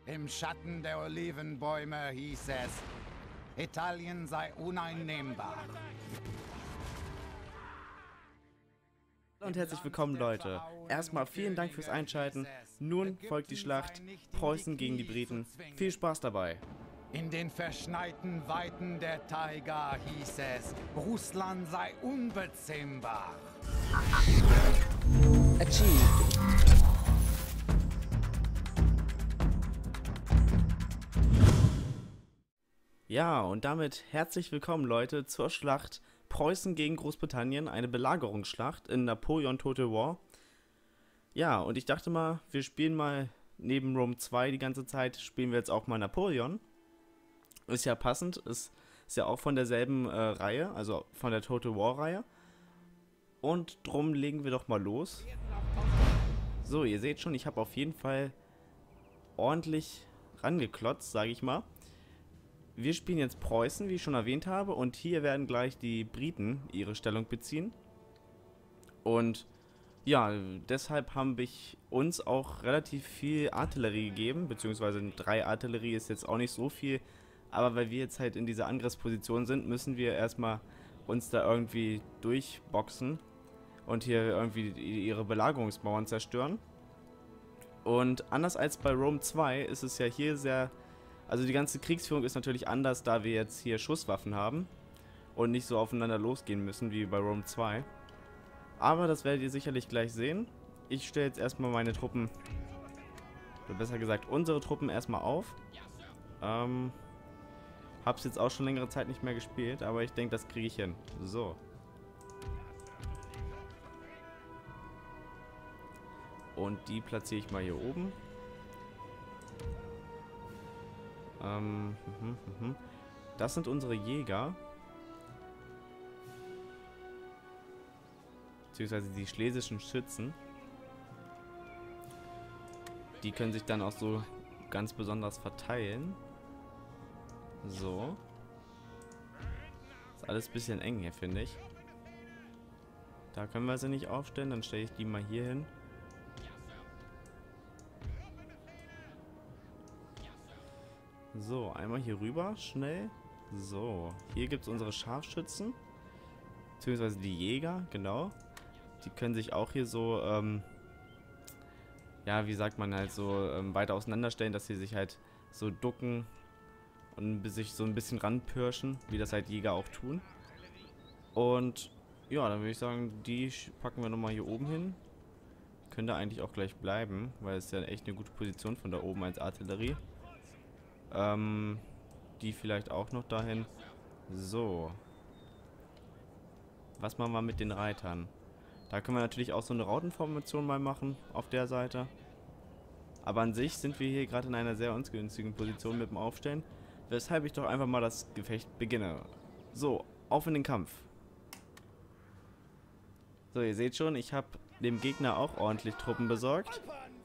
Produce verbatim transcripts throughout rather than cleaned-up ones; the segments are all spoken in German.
Im Schatten der Olivenbäume hieß es, Italien sei uneinnehmbar. Und herzlich willkommen, Leute. Erstmal vielen Dank fürs Einschalten. Nun folgt die Schlacht Preußen gegen die Briten. Viel Spaß dabei. In den verschneiten Weiten der Taiga hieß es, Russland sei unbezähmbar. Achieved. Ja, und damit herzlich willkommen, Leute, zur Schlacht Preußen gegen Großbritannien, eine Belagerungsschlacht in Napoleon Total War. Ja, und ich dachte mal, wir spielen mal neben Rome zwei die ganze Zeit, spielen wir jetzt auch mal Napoleon. Ist ja passend, ist, ist ja auch von derselben äh, Reihe, also von der Total War Reihe. Und drum legen wir doch mal los. So, ihr seht schon, ich habe auf jeden Fall ordentlich rangeklotzt, sage ich mal. Wir spielen jetzt Preußen, wie ich schon erwähnt habe, und hier werden gleich die Briten ihre Stellung beziehen. Und ja, deshalb habe ich uns auch relativ viel Artillerie gegeben, beziehungsweise drei Artillerie ist jetzt auch nicht so viel, aber weil wir jetzt halt in dieser Angriffsposition sind, müssen wir erstmal uns da irgendwie durchboxen und hier irgendwie ihre Belagerungsmauern zerstören. Und anders als bei Rome zwei ist es ja hier sehr... Also die ganze Kriegsführung ist natürlich anders, da wir jetzt hier Schusswaffen haben und nicht so aufeinander losgehen müssen wie bei Rome zwei. Aber das werdet ihr sicherlich gleich sehen. Ich stelle jetzt erstmal meine Truppen, oder besser gesagt unsere Truppen erstmal auf. Ähm, hab's jetzt auch schon längere Zeit nicht mehr gespielt, aber ich denke, das kriege ich hin. So. Und die platziere ich mal hier oben. Ähm, mhm, mhm. Das sind unsere Jäger. Beziehungsweise die schlesischen Schützen. Die können sich dann auch so ganz besonders verteilen. So. Ist alles ein bisschen eng hier, finde ich. Da können wir sie nicht aufstellen, dann stelle ich die mal hier hin. So, einmal hier rüber, schnell. So, hier gibt es unsere Scharfschützen. Beziehungsweise die Jäger, genau. Die können sich auch hier so, ähm, ja, wie sagt man halt, so ähm, weiter auseinanderstellen, dass sie sich halt so ducken und sich so ein bisschen ranpirschen, wie das halt Jäger auch tun. Und ja, dann würde ich sagen, die packen wir nochmal hier oben hin. Könnte eigentlich auch gleich bleiben, weil es ja echt eine gute Position von da oben als Artillerie. Ähm, die vielleicht auch noch dahin. So. Was machen wir mit den Reitern? Da können wir natürlich auch so eine Rautenformation mal machen auf der Seite. Aber an sich sind wir hier gerade in einer sehr ungünstigen Position mit dem Aufstellen. Weshalb ich doch einfach mal das Gefecht beginne. So, auf in den Kampf. So, ihr seht schon, ich habe dem Gegner auch ordentlich Truppen besorgt.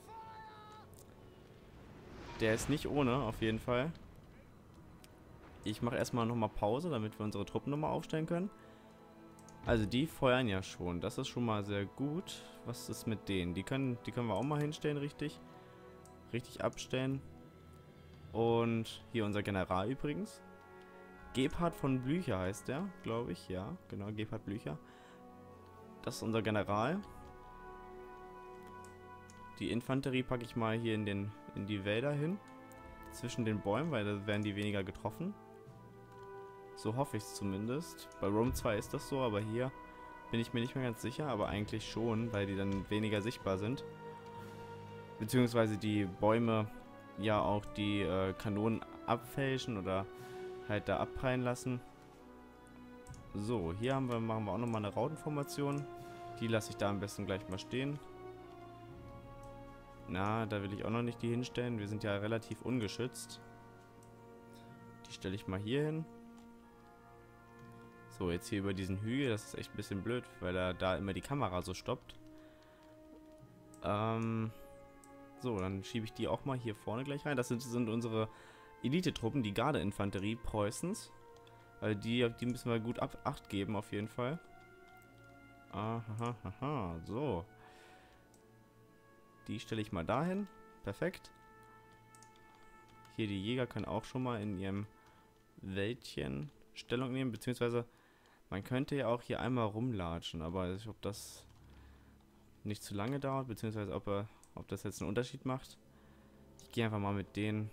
Der ist nicht ohne, auf jeden Fall. Ich mache erstmal nochmal Pause, damit wir unsere Truppen nochmal aufstellen können. Also die feuern ja schon. Das ist schon mal sehr gut. Was ist mit denen? Die können, die können wir auch mal hinstellen, richtig. Richtig abstellen. Und hier unser General übrigens. Gebhard von Blücher heißt der, glaube ich. Ja, genau, Gebhard Blücher. Das ist unser General. Die Infanterie packe ich mal hier in, den, in die Wälder hin. Zwischen den Bäumen, weil da werden die weniger getroffen. So hoffe ich es zumindest. Bei Rome zwei ist das so, aber hier bin ich mir nicht mehr ganz sicher. Aber eigentlich schon, weil die dann weniger sichtbar sind. Beziehungsweise die Bäume ja auch die äh, Kanonen abfälschen oder halt da abprallen lassen. So, hier haben wir, machen wir auch nochmal eine Rautenformation. Die lasse ich da am besten gleich mal stehen. Na, da will ich auch noch nicht die hinstellen. Wir sind ja relativ ungeschützt. Die stelle ich mal hier hin. So, jetzt hier über diesen Hügel. Das ist echt ein bisschen blöd, weil er da immer die Kamera so stoppt. Ähm, so, dann schiebe ich die auch mal hier vorne gleich rein. Das sind, sind unsere Elite-Truppen, die Gardeinfanterie Preußens. Also die, die müssen wir gut ab Acht geben, auf jeden Fall. Aha, aha, so. Die stelle ich mal dahin. Perfekt. Hier, die Jäger können auch schon mal in ihrem Wäldchen Stellung nehmen, beziehungsweise man könnte ja auch hier einmal rumlatschen, aber ich, ob das nicht zu lange dauert, beziehungsweise ob, er, ob das jetzt einen Unterschied macht. Ich gehe einfach mal mit denen.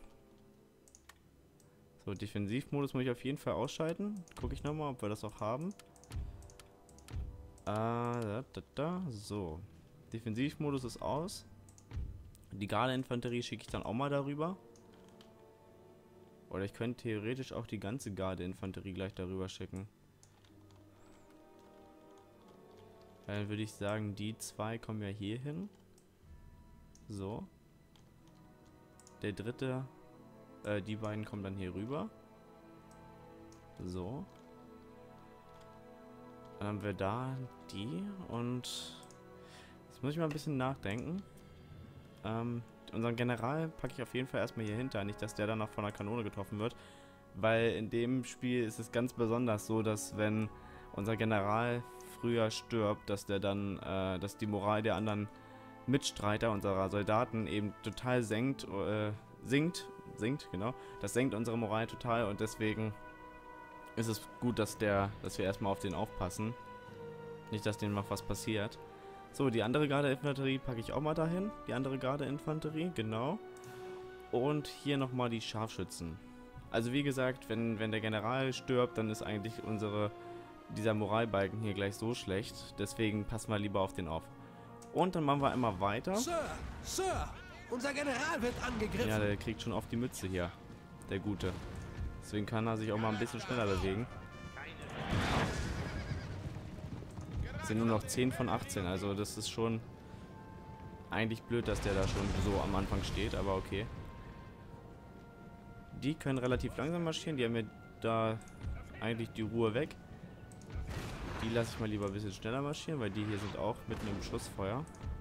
So, Defensivmodus muss ich auf jeden Fall ausschalten. Gucke ich nochmal, ob wir das auch haben. Äh, da, da, da. So. Defensivmodus ist aus. Die Garde-Infanterie schicke ich dann auch mal darüber. Oder ich könnte theoretisch auch die ganze Garde-Infanterie gleich darüber schicken. Dann würde ich sagen, die zwei kommen ja hier hin. So. Der dritte, äh, die beiden kommen dann hier rüber. So. Dann haben wir da die und jetzt muss ich mal ein bisschen nachdenken. Ähm, unseren General packe ich auf jeden Fall erstmal hier hinter, nicht dass der dann noch von einer Kanone getroffen wird. Weil in dem Spiel ist es ganz besonders so, dass wenn unser General früher stirbt, dass der dann, äh, dass die Moral der anderen Mitstreiter unserer Soldaten eben total senkt, äh, sinkt, sinkt, genau. Das senkt unsere Moral total und deswegen ist es gut, dass der, dass wir erstmal auf den aufpassen. Nicht, dass denen noch was passiert. So, die andere Garde-Infanterie packe ich auch mal dahin. Die andere Garde-Infanterie, genau. Und hier nochmal die Scharfschützen. Also wie gesagt, wenn, wenn der General stirbt, dann ist eigentlich unsere, dieser Moralbalken hier gleich so schlecht. Deswegen passen wir lieber auf den auf. Und dann machen wir immer weiter. Sir, Sir, unser General wird angegriffen. Ja, der kriegt schon auf die Mütze hier. Der Gute. Deswegen kann er sich auch mal ein bisschen schneller bewegen. Das sind nur noch zehn von achtzehn, also das ist schon eigentlich blöd, dass der da schon so am Anfang steht, aber okay. Die können relativ langsam marschieren, die haben mir da eigentlich die Ruhe weg. Die lasse ich mal lieber ein bisschen schneller marschieren, weil die hier sind auch mitten im Schussfeuer.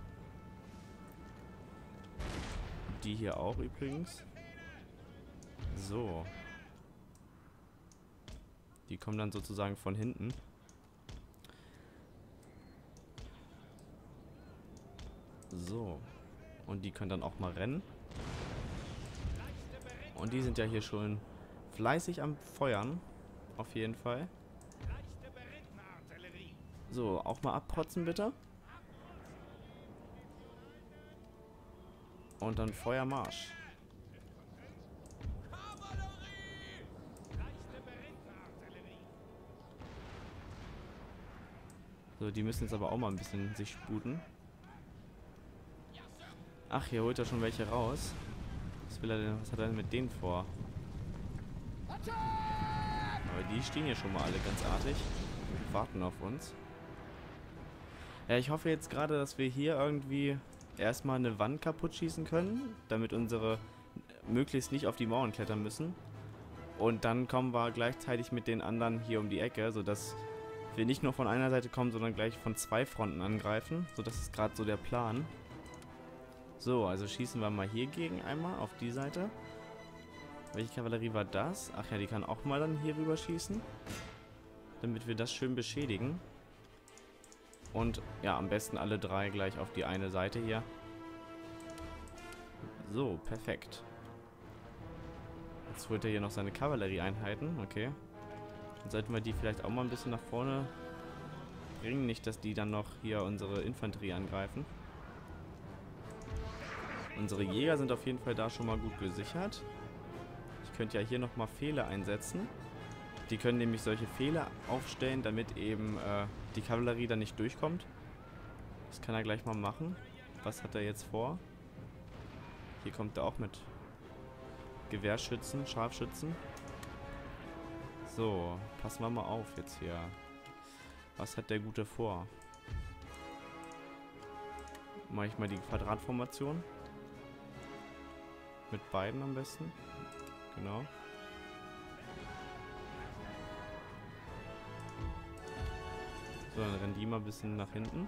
Die hier auch übrigens. So. Die kommen dann sozusagen von hinten. So. Und die können dann auch mal rennen. Und die sind ja hier schon fleißig am Feuern. Auf jeden Fall. So, auch mal abprotzen bitte. Und dann Feuermarsch. So, die müssen jetzt aber auch mal ein bisschen sich sputen. Ach, hier holt er schon welche raus. Was will er denn, was hat er denn mit denen vor? Aber die stehen hier schon mal alle ganz artig und warten auf uns. Ja, ich hoffe jetzt gerade, dass wir hier irgendwie erstmal eine Wand kaputt schießen können, damit unsere möglichst nicht auf die Mauern klettern müssen. Und dann kommen wir gleichzeitig mit den anderen hier um die Ecke, sodass wir nicht nur von einer Seite kommen, sondern gleich von zwei Fronten angreifen. So, das ist gerade so der Plan. So, also schießen wir mal hier gegen einmal auf die Seite. Welche Kavallerie war das? Ach ja, die kann auch mal dann hier rüber schießen. Damit wir das schön beschädigen. Und ja, am besten alle drei gleich auf die eine Seite hier. So, perfekt. Jetzt holt er hier noch seine Kavallerieeinheiten. Okay. Dann sollten wir die vielleicht auch mal ein bisschen nach vorne bringen. Nicht, dass die dann noch hier unsere Infanterie angreifen. Unsere Jäger sind auf jeden Fall da schon mal gut gesichert. Ich könnte ja hier nochmal Pfähle einsetzen. Die können nämlich solche Pfähle aufstellen, damit eben äh, die Kavallerie dann nicht durchkommt. Das kann er gleich mal machen. Was hat er jetzt vor? Hier kommt er auch mit Gewehrschützen, Scharfschützen. So, passen wir mal auf jetzt hier. Was hat der Gute vor? Mache ich mal die Quadratformation. Mit beiden am besten. Genau. So, dann rennen die mal ein bisschen nach hinten.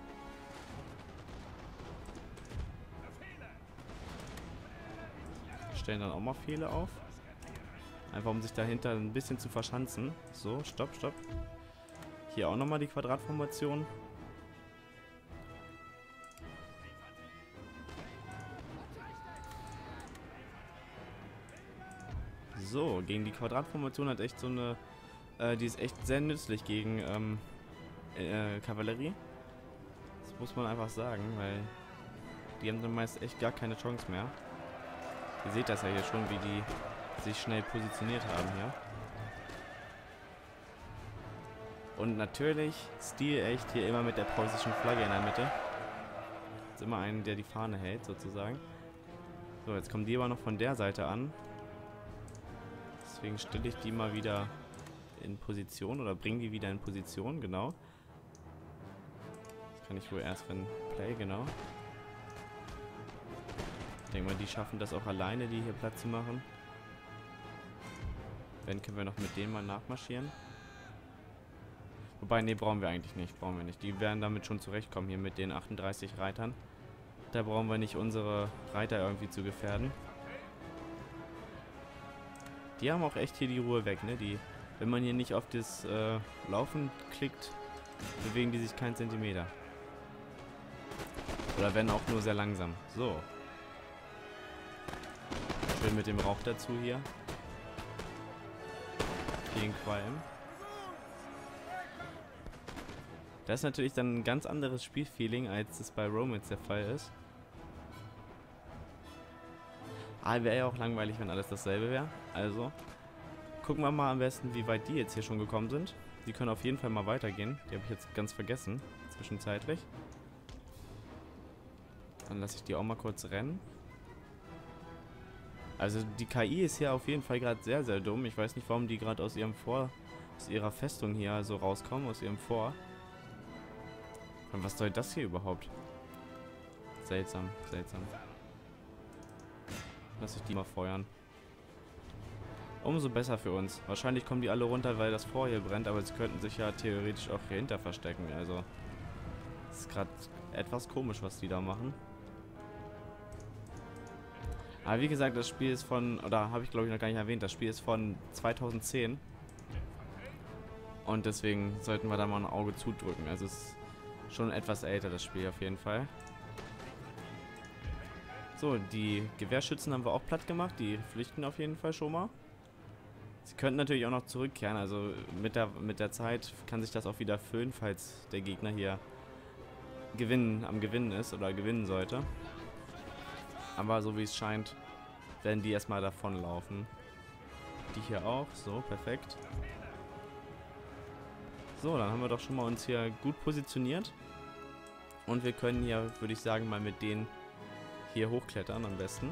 Stellen dann auch mal Pfähle auf. Einfach um sich dahinter ein bisschen zu verschanzen. So, stopp, stopp. Hier auch nochmal die Quadratformation. So, gegen die Quadratformation hat echt so eine... Äh, die ist echt sehr nützlich gegen ähm, äh, Kavallerie. Das muss man einfach sagen, weil die haben dann meist echt gar keine Chance mehr. Ihr seht das ja hier schon, wie die sich schnell positioniert haben hier. Und natürlich Stil echt hier immer mit der preußischen Flagge in der Mitte. Ist immer einen, der die Fahne hält, sozusagen. So, jetzt kommen die aber noch von der Seite an. Deswegen stelle ich die mal wieder in Position oder bringe die wieder in Position, genau. Das kann ich wohl erst, wenn Play, genau. Ich denke mal, die schaffen das auch alleine, die hier Platz zu machen. Wenn, können wir noch mit denen mal nachmarschieren. Wobei, nee, brauchen wir eigentlich nicht, brauchen wir nicht. Die werden damit schon zurechtkommen hier mit den achtunddreißig Reitern. Da brauchen wir nicht unsere Reiter irgendwie zu gefährden. Die haben auch echt hier die Ruhe weg, ne? Die, wenn man hier nicht auf das äh, Laufen klickt, bewegen die sich keinen Zentimeter. Oder wenn auch nur sehr langsam. So. Schön mit dem Rauch dazu hier. Gegen Qualm. Das ist natürlich dann ein ganz anderes Spielfeeling, als es bei Romans der Fall ist. Ah, wäre ja auch langweilig, wenn alles dasselbe wäre. Also, gucken wir mal am besten, wie weit die jetzt hier schon gekommen sind. Die können auf jeden Fall mal weitergehen. Die habe ich jetzt ganz vergessen, zwischenzeitlich. Dann lasse ich die auch mal kurz rennen. Also die K I ist hier auf jeden Fall gerade sehr, sehr dumm. Ich weiß nicht, warum die gerade aus ihrem Vor... aus ihrer Festung hier so rauskommen, aus ihrem Vor. Und was soll das hier überhaupt? Seltsam, seltsam. Lass ich die mal feuern. Umso besser für uns. Wahrscheinlich kommen die alle runter, weil das Fort hier brennt, aber sie könnten sich ja theoretisch auch hier hinter verstecken. Also, das ist gerade etwas komisch, was die da machen. Aber wie gesagt, das Spiel ist von, oder habe ich glaube ich noch gar nicht erwähnt, das Spiel ist von zweitausendzehn. Und deswegen sollten wir da mal ein Auge zudrücken. Also es ist schon etwas älter, das Spiel auf jeden Fall. So, die Gewehrschützen haben wir auch platt gemacht. Die flüchten auf jeden Fall schon mal. Sie könnten natürlich auch noch zurückkehren. Also mit der, mit der Zeit kann sich das auch wieder füllen, falls der Gegner hier gewinnen, am Gewinnen ist oder gewinnen sollte. Aber so wie es scheint, werden die erstmal davonlaufen. Die hier auch. So, perfekt. So, dann haben wir doch schon mal uns hier gut positioniert. Und wir können hier, würde ich sagen, mal mit denen hier hochklettern am besten.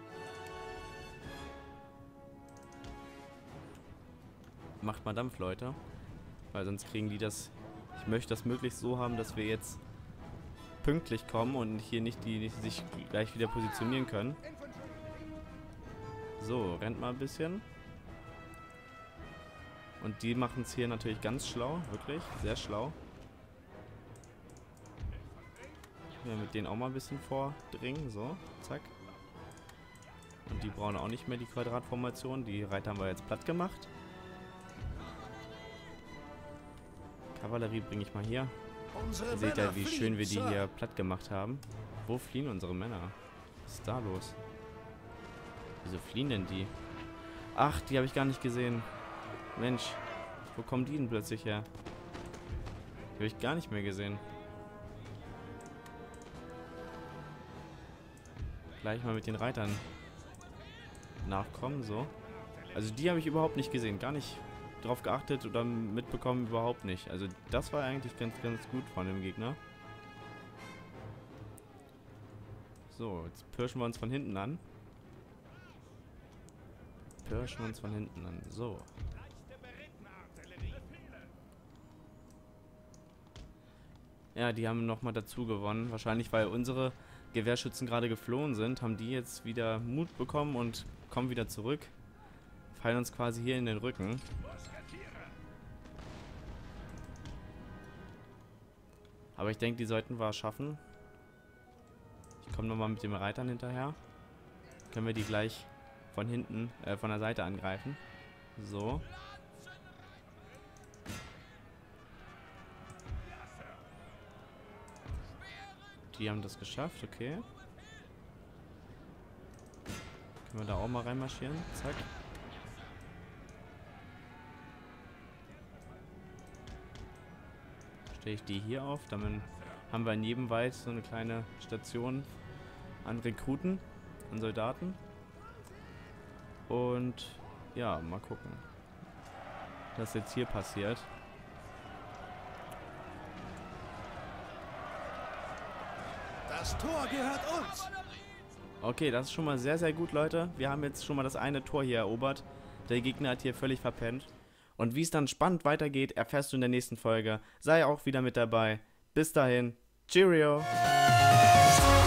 Macht mal Dampf, Leute. Weil sonst kriegen die das... Ich möchte das möglichst so haben, dass wir jetzt pünktlich kommen und hier nicht die nicht sich gleich wieder positionieren können. So, rennt mal ein bisschen. Und die machen es hier natürlich ganz schlau, wirklich, sehr schlau. Ja, mit denen auch mal ein bisschen vordringen, so, zack. Und die brauchen auch nicht mehr die Quadratformation, die Reiter haben wir jetzt platt gemacht. Kavallerie bringe ich mal hier. Ihr seht ja, wie schön wir die hier platt gemacht haben. Wo fliehen unsere Männer? Was ist da los? Wieso fliehen denn die? Ach, die habe ich gar nicht gesehen. Mensch, wo kommen die denn plötzlich her? Die habe ich gar nicht mehr gesehen. Gleich mal mit den Reitern nachkommen, so. Also die habe ich überhaupt nicht gesehen, gar nicht drauf geachtet oder mitbekommen, überhaupt nicht. Also das war eigentlich ganz, ganz gut von dem Gegner. So, jetzt pirschen wir uns von hinten an. Pirschen wir uns von hinten an, so. Ja, die haben nochmal dazu gewonnen. Wahrscheinlich, weil unsere Gewehrschützen gerade geflohen sind, haben die jetzt wieder Mut bekommen und kommen wieder zurück. Fallen uns quasi hier in den Rücken. Aber ich denke, die sollten wir schaffen. Ich komme nochmal mit den Reitern hinterher. Können wir die gleich von hinten, äh, von der Seite angreifen. So. Die haben das geschafft, okay. Können wir da auch mal reinmarschieren? Zack. stelle ich die hier auf. Damit haben wir in jedem Wald so eine kleine Station an Rekruten, an Soldaten. Und ja, mal gucken, was jetzt hier passiert. Das Tor gehört uns. Okay, das ist schon mal sehr, sehr gut, Leute. Wir haben jetzt schon mal das eine Tor hier erobert. Der Gegner hat hier völlig verpennt. Und wie es dann spannend weitergeht, erfährst du in der nächsten Folge. Sei auch wieder mit dabei. Bis dahin. Cheerio.